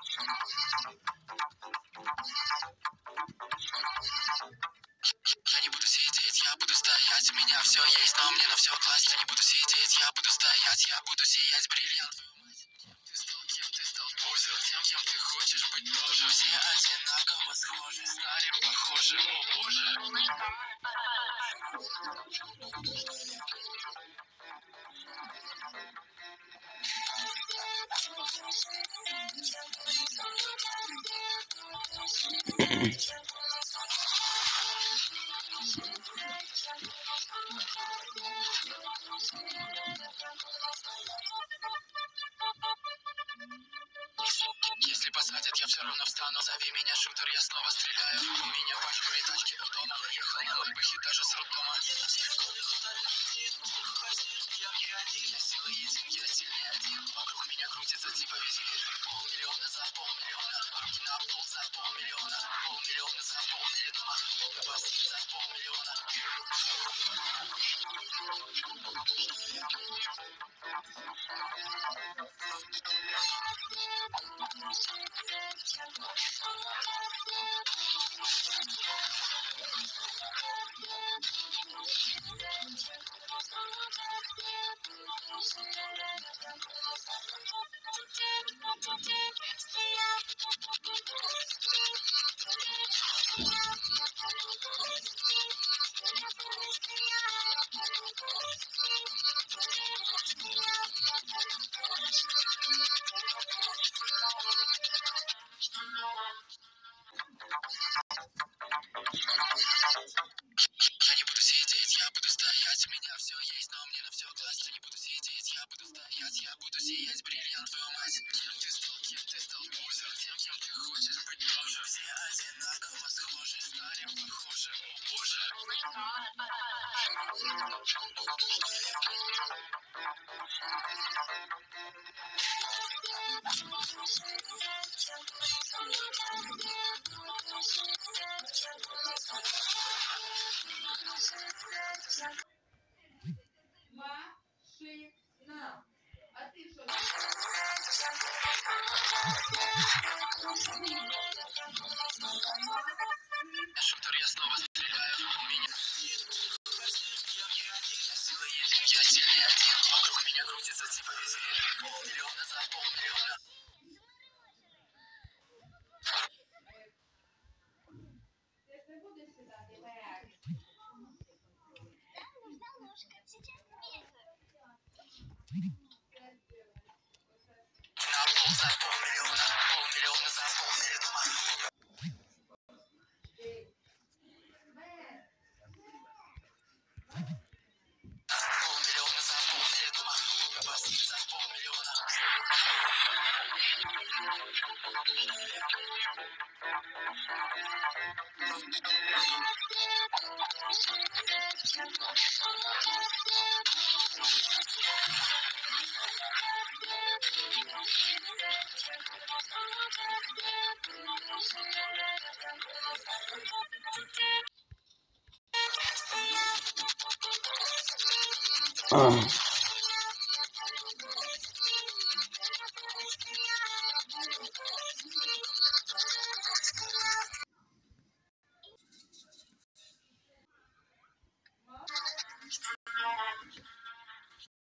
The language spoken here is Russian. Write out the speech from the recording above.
Я не буду сидеть, я буду стоять. У меня все есть, но мне на все класть. Я не буду сидеть, я буду стоять. Я буду сиять, бриллиант, твою мать. Ты стал кем, ты стал позер. Тем, кем ты хочешь быть тоже. Все одинаково схожи, стали похожи, о боже. Если посадят, я все равно встану. Зови меня, шутер, я снова стреляю. У меня пачками тачки у дома. Ехал на лайбахе даже с роддома. Я не один, я сила един, я сильный один. Вокруг меня крутится типа визирь. Полмиллиона за полмиллиона. Руки на пол за полмиллиона. Полмиллиона за полмиллиона. Басит за полмиллиона. Я не буду сидеть, я буду стоять. У меня все есть, но мне на все класть. Я не буду сидеть, я буду стоять. Я буду сиять, бриллиант, твою мать. Кем ты стал позер. Тем, кем ты хочешь быть тоже. Все одинаково схожи, стали похожи, о боже. Машина. А ты что? Шутер, я снова стреляю. У меня я сила един, я сильный один. Вокруг меня крутится типа визирь. Полмиллиона за полмиллиона. Ты будешь сюда, ты порядок. Нам нужна ложка. Сейчас бегаю. На пол за полмиллиона. Полмиллиона за полмиллиона. Полмиллиона за полмиллиона. Басит за полмиллиона.